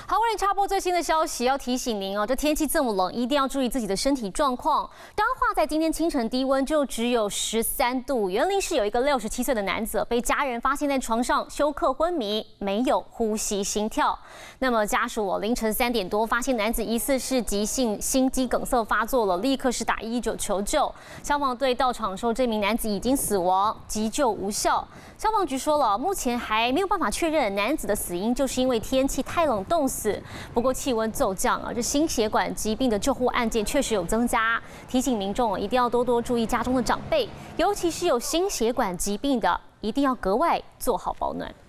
好，为您插播最新的消息，要提醒您哦，这天气这么冷，一定要注意自己的身体状况。彰化在今天清晨低温就只有13度，园林市有一个67岁的男子被家人发现在床上休克昏迷，没有呼吸心跳。那么家属凌晨3点多发现男子疑似是急性心肌梗塞发作了，立刻是打119求救。消防队到场时候，这名男子已经死亡，急救无效。消防局说了，目前还没有办法确认男子的死因，就是因为天气太冷冻死。不过气温骤降啊，这心血管疾病的救护案件确实有增加，提醒民众一定要多多注意家中的长辈，尤其是有心血管疾病的，一定要格外做好保暖。